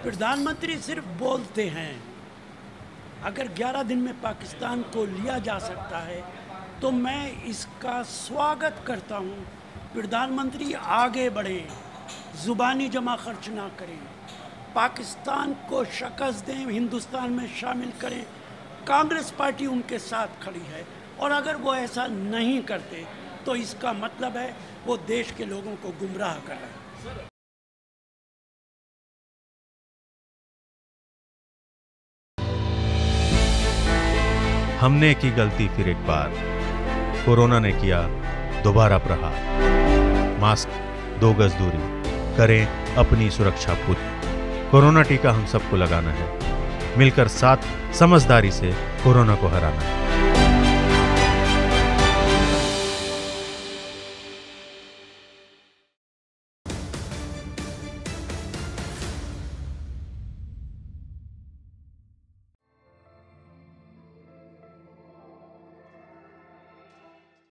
प्रधानमंत्री सिर्फ बोलते हैं। अगर 11 दिन में पाकिस्तान को लिया जा सकता है तो मैं इसका स्वागत करता हूँ। प्रधानमंत्री आगे बढ़े, ज़ुबानी जमा खर्च ना करें, पाकिस्तान को शिकस्त दें, हिंदुस्तान में शामिल करें। कांग्रेस पार्टी उनके साथ खड़ी है और अगर वो ऐसा नहीं करते तो इसका मतलब है वो देश के लोगों को गुमराह कर रहे हैं। हमने की गलती फिर एक बार, कोरोना ने किया दोबारा प्रहार। मास्क, 2 गज दूरी, करें अपनी सुरक्षा पूरी। कोरोना टीका हम सबको लगाना है, मिलकर साथ समझदारी से कोरोना को हराना है।